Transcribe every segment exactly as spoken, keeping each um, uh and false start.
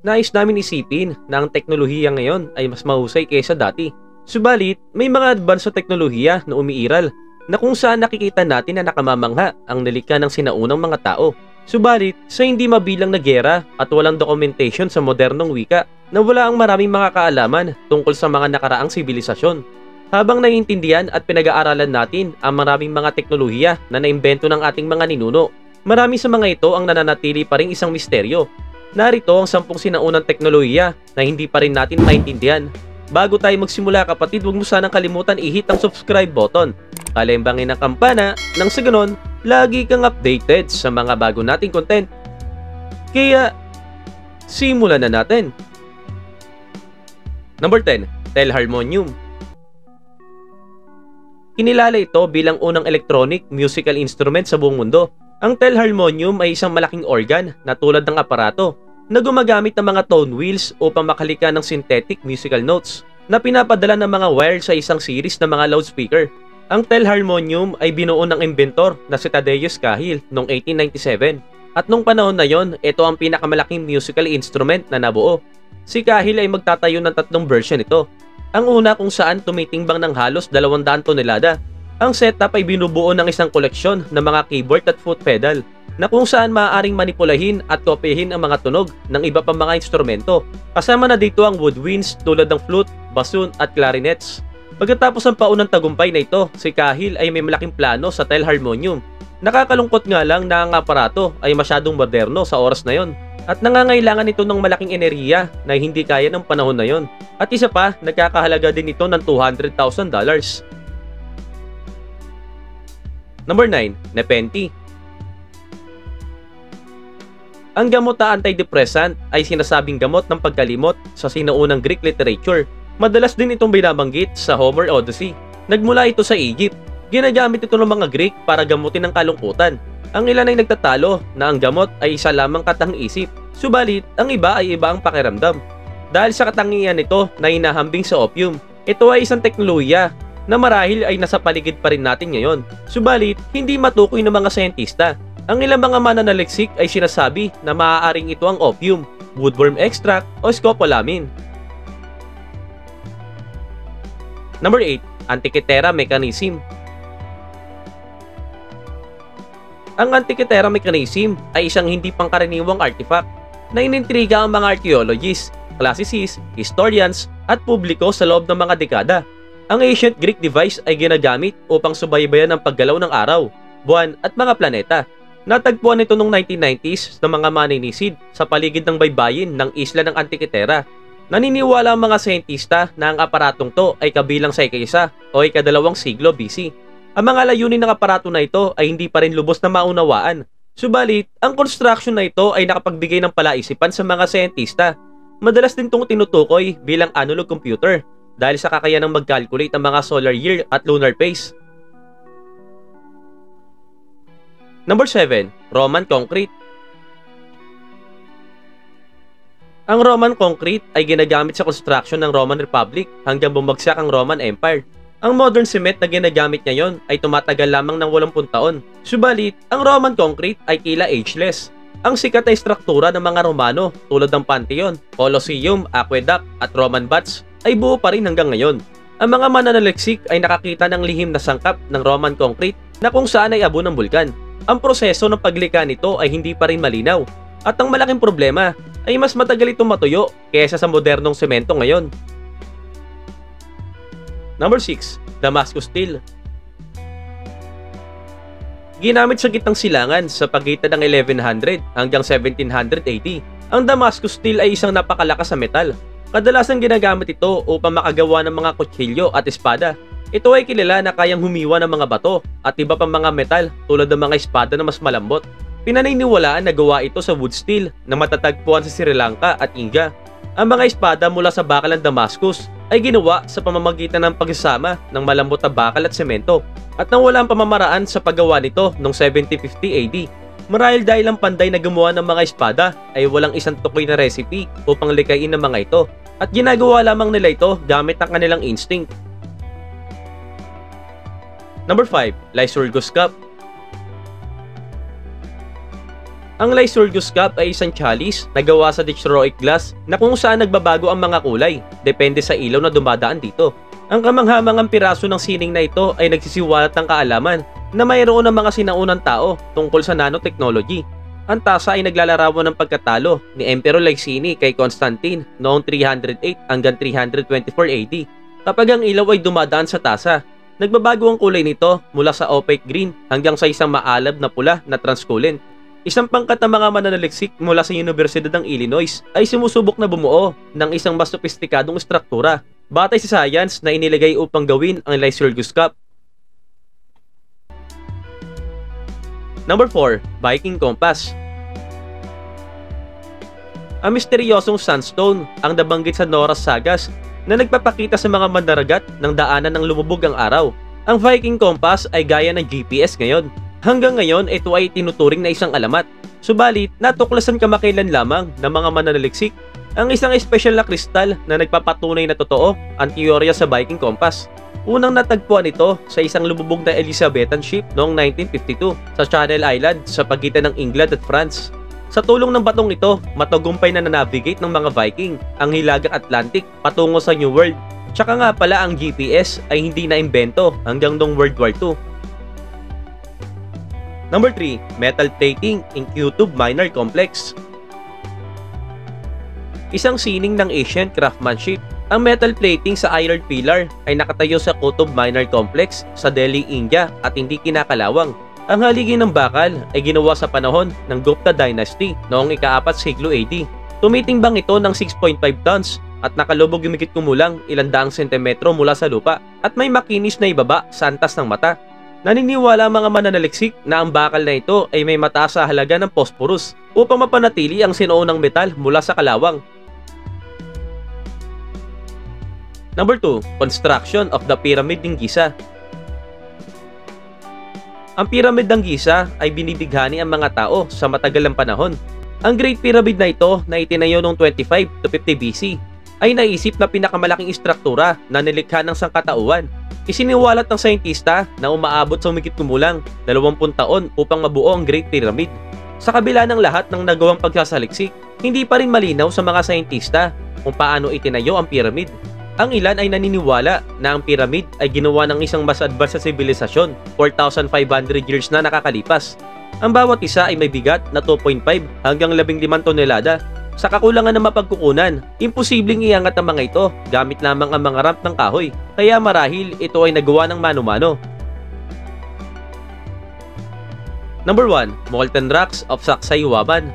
nais namin isipin na ang teknolohiya ngayon ay mas mahusay kaysa dati. Subalit, may mga advance sa teknolohiya na umiiral na kung saan nakikita natin na nakamamangha ang nalika ng sinaunang mga tao. Subalit, sa hindi mabilang na gera at walang documentation sa modernong wika na wala ang maraming mga kaalaman tungkol sa mga nakaraang sibilisasyon. Habang naiintindihan at pinag-aaralan natin ang maraming mga teknolohiya na naimbento ng ating mga ninuno, marami sa mga ito ang nananatili pa ring isang misteryo. Narito ang sampung sinaunang teknolohiya na hindi pa rin natin maintindihan. Bago tayo magsimula kapatid, huwag mo sanang kalimutan i-hit ang subscribe button. Kalimbangin ang kampana nang sa ganon, lagi kang updated sa mga bago nating content. Kaya, simulan na natin. Number ten. Telharmonium. Kinilala ito bilang unang electronic musical instrument sa buong mundo. Ang telharmonium ay isang malaking organ na tulad ng aparato na gumagamit ng mga tone wheels upang makalika ng synthetic musical notes na pinapadala ng mga wire sa isang series ng mga loudspeaker. Ang telharmonium ay binuo ng inventor na si Tadeusz Kahil noong eighteen ninety-seven at nung panahon na yon, ito ang pinakamalaking musical instrument na nabuo. Si Kahil ay magtatayo ng tatlong version nito. Ang una kung saan tumitimbang ng halos dalawang daang tonelada. Ang setup ay binubuo ng isang koleksyon ng mga keyboard at foot pedal na kung saan maaaring manipulahin at kopyahin ang mga tunog ng iba pang mga instrumento. Kasama na dito ang woodwinds tulad ng flute, bassoon at clarinets. Pagkatapos ng paunang tagumpay na ito, si Kahil ay may malaking plano sa telharmonium. Nakakalungkot nga lang na ang aparato ay masyadong moderno sa oras na yon at nangangailangan ito ng malaking enerhiya na hindi kaya ng panahon na yon. At isa pa, nagkakahalaga din ito ng two hundred thousand dollars. Number nine. Nepenthe. Ang gamot na antidepressant ay sinasabing gamot ng pagkalimot sa sinaunang Greek literature. Madalas din itong binabanggit sa Homer Odyssey. Nagmula ito sa Egypt. Ginagamit ito ng mga Greek para gamutin ang kalungkutan. Ang ilan ay nagtatalo na ang gamot ay isa lamang katang-isip. Subalit, ang iba ay iba ang pakiramdam. Dahil sa katangian nito na hinahambing sa opium, ito ay isang teknolohiya na marahil ay nasa paligid pa rin natin ngayon. Subalit, hindi matukoy ng mga siyentista. Ang ilang mga mananaliksik ay sinasabi na maaaring ito ang opium, woodworm extract o scopolamine. Number eight. Antikythera mechanism. Ang Antikythera mechanism ay isang hindi pangkaraniwang artifact na inintriga ang mga archaeologists, classicists, historians at publiko sa loob ng mga dekada. Ang ancient Greek device ay ginagamit upang subaybayan ang paggalaw ng araw, buwan at mga planeta. Natagpuan ito noong nineteen nineties ng mga maninisid sa paligid ng baybayin ng isla ng Antikythera. Naniniwala ang mga siyentista na ang aparatong to ay kabilang sa ika-isa o ika-dalawang siglo B C. Ang mga layunin ng aparato na ito ay hindi pa rin lubos na maunawaan. Subalit, ang construction na ito ay nakapagbigay ng palaisipan sa mga siyentista. Madalas din itong tinutukoy bilang analog computer dahil sa kakayanang mag-calculate ang mga solar year at lunar phase. Number seven. Roman concrete. Ang Roman concrete ay ginagamit sa construction ng Roman Republic hanggang bumagsak ang Roman Empire. Ang modern cement na ginagamit ngayon ay tumatagal lamang ng eighty taon. Subalit, ang Roman concrete ay tila ageless. Ang sikat na istruktura ng mga Romano tulad ng Pantheon, Colosseum, Aqueduct at Roman baths ay buo pa rin hanggang ngayon. Ang mga mananaliksik ay nakakita ng lihim na sangkap ng Roman concrete na kung saan ay abo ng bulkan. Ang proseso ng paglikha nito ay hindi pa rin malinaw. At ang malaking problema ay mas matagal itong matuyo kaysa sa modernong semento ngayon. Number six. Damascus Steel. Ginamit sa gitnang silangan sa pagitan ng eleven hundred hanggang seventeen hundred A D. Ang Damascus Steel ay isang napakalakas na metal. Kadalasan ginagamit ito upang makagawa ng mga kutsilyo at espada. Ito ay kilala na kayang humiwa ng mga bato at iba pang mga metal tulad ng mga espada na mas malambot. Pinaniniwalaan na gawa ito sa wood steel na matatagpuan sa Sri Lanka at India. Ang mga espada mula sa bakal ng Damascus ay ginawa sa pamamagitan ng pagsasama ng malambot na bakal at semento at nang wala ang pamamaraan sa paggawa nito noong seventy fifty A D. Marahil dahil ang panday na gumawa ng mga espada ay walang isang tukoy na recipe upang likayin ng mga ito at ginagawa lamang nila ito gamit ang kanilang instinct. Number five. Lycurgus Cup. Ang Lycurgus Cup ay isang chalice na gawa sa dichroic glass na kung saan nagbabago ang mga kulay, depende sa ilaw na dumadaan dito. Ang kamanghamangang piraso ng sining na ito ay nagsisiwalat ng kaalaman na mayroon ng mga sinaunang tao tungkol sa nanotechnology. Ang tasa ay naglalarawan ng pagkatalo ni Emperor Lysini kay Constantine noong three hundred eight hanggang three hundred twenty-four A D. Kapag ang ilaw ay dumadaan sa tasa, nagbabago ang kulay nito mula sa opaque green hanggang sa isang maalab na pula na translucent. Isang pangkat ng mga mananaliksik mula sa Universidad ng Illinois ay sumusubok na bumuo ng isang mas sopistikadong struktura batay sa science na inilagay upang gawin ang Lycurgus Cup. Number four. Viking Compass. Ang misteryosong sandstone ang nabanggit sa Norse sagas na nagpapakita sa mga mandaragat ng daanan ng lumubog ang araw. Ang Viking Compass ay gaya ng G P S ngayon. Hanggang ngayon, ito ay tinuturing na isang alamat. Subalit, natuklasan kamakailan lamang ng mga mananaliksik ang isang espesyal na kristal na nagpapatunay na totoo ang teorya sa Viking Compass. Unang natagpuan ito sa isang lumubog na Elizabethan ship noong nineteen fifty-two sa Channel Island sa pagitan ng England at France. Sa tulong ng batong ito, matagumpay na na-navigate ng mga Viking ang Hilagang Atlantic patungo sa New World. Tsaka nga pala ang G P S ay hindi na-imbento hanggang noong World War Two. Number three. Metal plating in Qutub Minor Complex. Isang sining ng ancient craftsmanship. Ang metal plating sa iron pillar ay nakatayo sa Qutub Minor Complex sa Delhi, India at hindi kinakalawang. Ang haligi ng bakal ay ginawa sa panahon ng Gupta Dynasty noong ika-apat siglo A D. Tumitimbang ito ng six point five tons at nakalubog humigit kumulang ilang daang sentimetro mula sa lupa at may makinis na ibaba sa antas ng mata. Naniniwala ang mga mananaliksik na ang bakal na ito ay may mataas sa halaga ng phosphorus upang mapanatili ang sinuunang metal mula sa kalawang. Number two. Construction of the Pyramid ng Giza. Ang Pyramid ng Giza ay binibighani ang mga tao sa matagal ng panahon. Ang Great Pyramid na ito na itinayo noong twenty-five to fifty B C ay naisip na pinakamalaking istruktura na nilikha ng sangkatauhan. Isiniwalat ng sayentista na umaabot sa humigit kumulang dalawampu taon upang mabuo ang Great Pyramid. Sa kabila ng lahat ng nagawang pagsasaliksik, hindi pa rin malinaw sa mga sayentista kung paano itinayo ang pyramid. Ang ilan ay naniniwala na ang pyramid ay ginawa ng isang mas advanced na sibilisasyon four thousand five hundred years na nakakalipas. Ang bawat isa ay may bigat na two point five hanggang fifteen tonelada. Sa kakulangan ng mapagkukunan, imposibleng iangat ang mga ito gamit lamang ang mga ramp ng kahoy, kaya marahil ito ay nagawa ng mano-mano. Number one. Molten Rocks of Sacsayhuaman.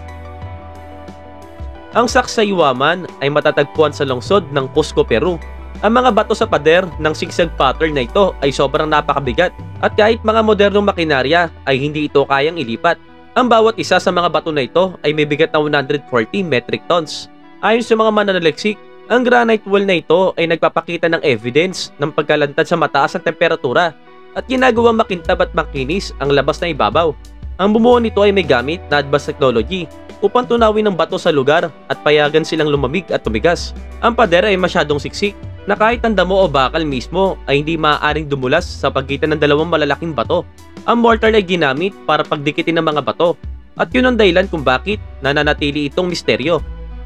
Ang Sacsayhuaman ay matatagpuan sa lungsod ng Cusco, Peru. Ang mga bato sa pader ng zigzag pattern na ito ay sobrang napakabigat at kahit mga modernong makinarya ay hindi ito kayang ilipat. Ang bawat isa sa mga bato na ito ay may bigat na one hundred forty metric tons. Ayon sa mga mananaliksik, ang granite wall na ito ay nagpapakita ng evidence ng pagkalantad sa mataas na temperatura at ginagawang makintab at makinis ang labas na ibabaw. Ang bumuo nito ay may gamit na advanced technology upang tunawin ang bato sa lugar at payagan silang lumamig at tumigas. Ang pader ay masyadong siksik na kahit ang damo o bakal mismo ay hindi maaaring dumulas sa pagitan ng dalawang malalaking bato. Ang mortar ay ginamit para pagdikitin ng mga bato at yun ang dahilan kung bakit nananatili itong misteryo.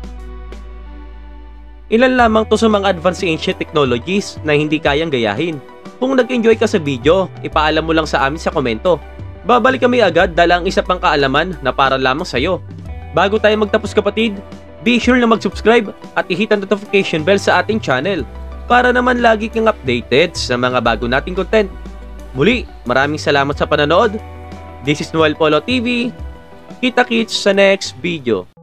Ilan lamang to sa mga advanced ancient technologies na hindi kayang gayahin. Kung nag-enjoy ka sa video, ipaalam mo lang sa amin sa komento. Babalik kami agad dala ang isa pang kaalaman na para lamang sa'yo. Bago tayo magtapos kapatid, be sure na mag-subscribe at i-hit ang notification bell sa ating channel para naman lagi kang updated sa mga bago nating content. Muli, maraming salamat sa panonood. This is Noel Polo T V. Kita-kits sa next video.